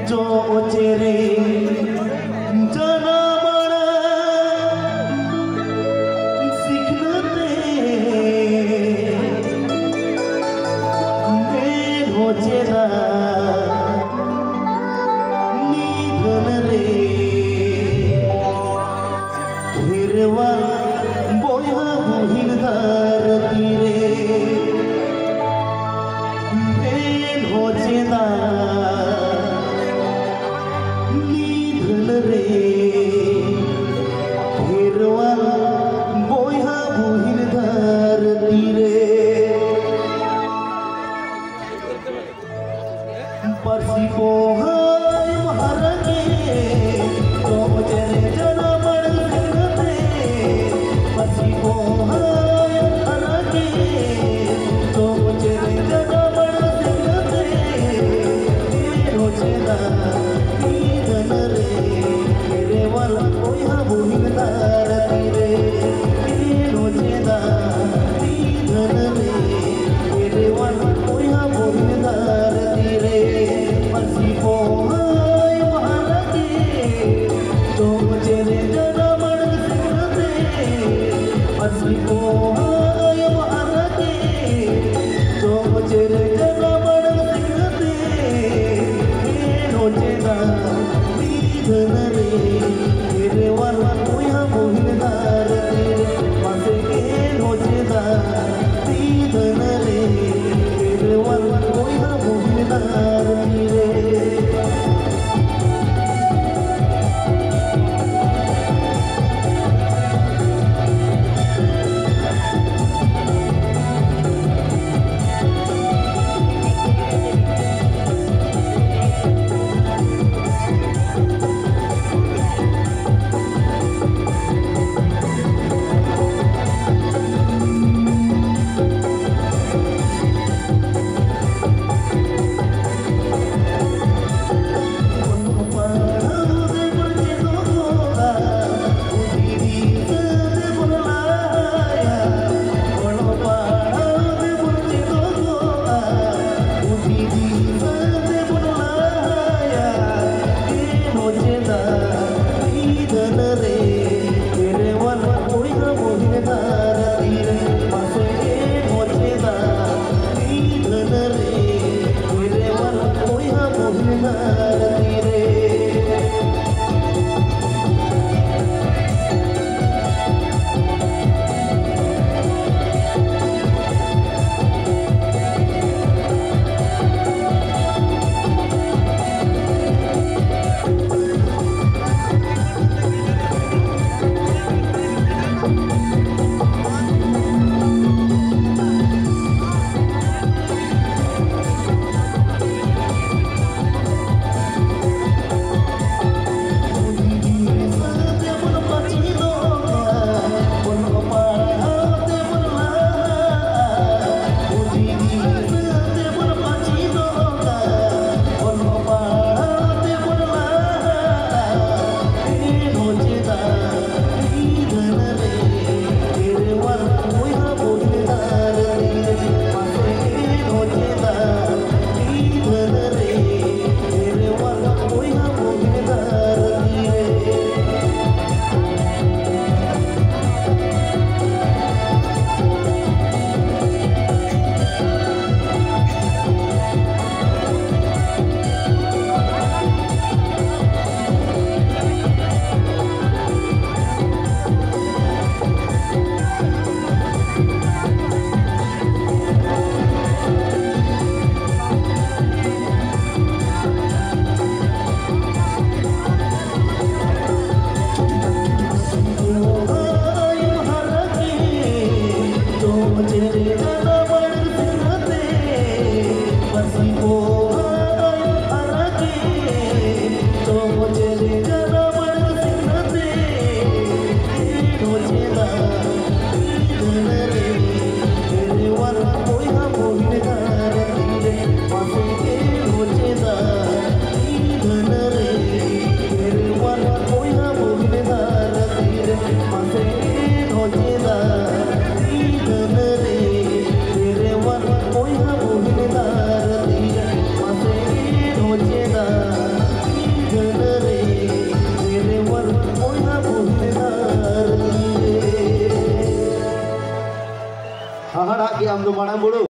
जो चेरे जना बड़ा सीखते मेल हो चेला निधन रे हिरवा बोया बुहिरदार तीरे मेल हो चेला निधन रे हिरवा बोया बुहिरदार तीरे परसी पोहाय महाराजे तो चले जना बड़ सिंगते परसी पोहाय महाराजे तो चले जना बड़ सिंगते मेरो चेला निधन रे मेरे वाला कोया बुहिरदार तीरे मेरो चेला निधन रे मेरे वाला कोया बुहिरदार तीरे परसी पोहाय महाराजे तो चले जना बड़ सिंगते परसी पोहाय महाराजे तो चले जना बड़ सिंगते मेरो चेला निधन रे मेरे वाला कोया बुहिरदार तीरे मासे मेरो चेला निधन रे मेरे वाला कोया बुहिरदार तीरे તું માણા બોલું